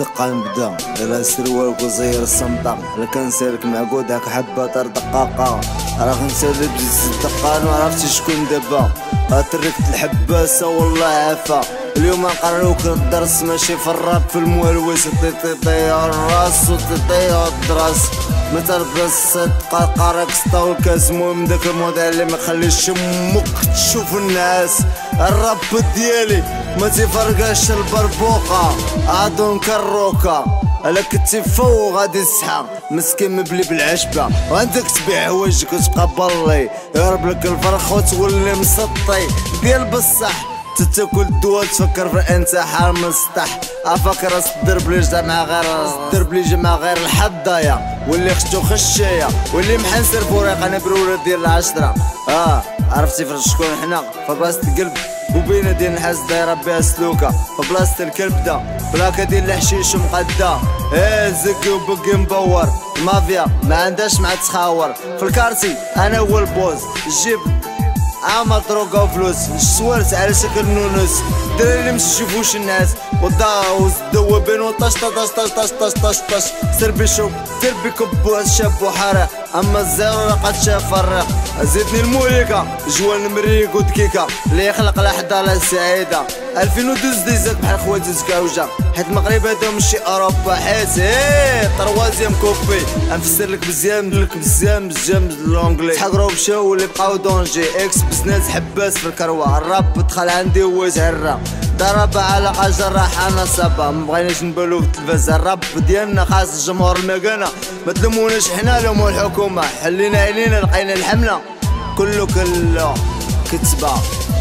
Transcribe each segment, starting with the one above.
دقة نبدا غير سروالك وزير الصمطة لا كنسالك معقود هاك حبة طار دقاقة راه غنسالك بزز الدقة معرفتي شكون دابا تركت الحباسة والله عافا اليوم نقرروك الدرس ماشي في الراب في الموالويس تيطيطي الراس وتيطي الدراس ما تربس قارك سطا والكاس المهم داك الموضوع اللي ما يخليش يمك تشوف الناس الراب ديالي ما تيفرقاش البربوقة عادون كروكا الا كنتي فوق غادي السحا مسكين مبلي بالعشبة وعندك تبيع حوايجك وتبقى بالي يهرب لك الفرخ وتولي مسطي ديال بصح تاكل الدواء تفكر في الانتحار من السطح افكر راس الدرب لي جمع غير راس الدرب لي جمع غير الحضايا واللي خشتو خشايه واللي محنسر فوريق انا برولة ديال العشرة عرفتي شكون حنا في بلاصة القلب بوبينة ديال النحاس دايرة بها سلوكة في بلاصة الكلب دا بلاكة ديال الحشيش ومقدا زكي وبقي مبور المافيا ما عندهاش مع تخاور في الكارتي انا هو البوز جيب عامل دروكا وفلوس السوارت على شكل نونس الدراري اللي متشوفوش الناس والداوز الدوابين وطاش طاش طاش طاش طاش طاش طاش سربي شوك تربي كبو شاب وحرق اما الزيرو لقد شاف فرق زيدني الموليكا جوال مريك ودكيكا اللي يخلق لحظة السعيدة 2012 ديزات بحال خواتي زكاوجة حيت المغرب هذا ماشي اوروبا حيت طروازيام كوبي نفسر لك مزيان بزاف لونجلي تحقرو مشاو واللي بقاو دونجي اكس بزنس حباس في الكروة الراب دخل عندي هو يتهرى ضرب على قجر حنا صبا مبغيناش نبالو في التلفاز الراب ديالنا خاص الجمهور المكانة ما تلموناش حنا لومو الحكومة حلينا علينا لقينا الحملة كله كتبة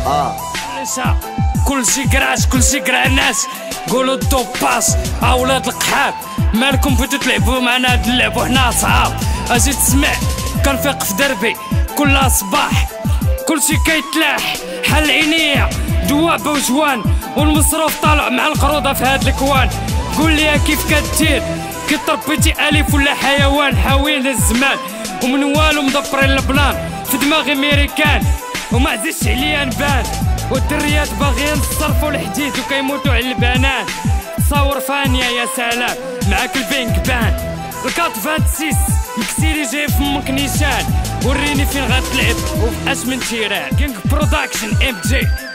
كلشي كراش كلشي كرع الناس قولوا الدوباس اولاد القحاب مالكم بغيتو تلعبوا معنا هاد اللعب وحنا صحاب اجي تسمع كنفيق في دربي كل صباح كلشي كيتلاح حل عينيا دوابه وجوان والمصروف طالع مع القروضه في هاد الكوان قول لي كيف كدير كي تربيتي الف ولا حيوان حاوين الزمان ومن والو مدبرين البلان في دماغي ميريكان وما عزيزش عليا نبان والدريات باغيين يصرفوا الحديد وكيموتوا على البنان تصور فانية يا سلام معاك البنك بان الكات 26 مكسيري جاي فمك نيشان وريني فين غتلعب وفي اش من تيران كينغ برودكشن ام جي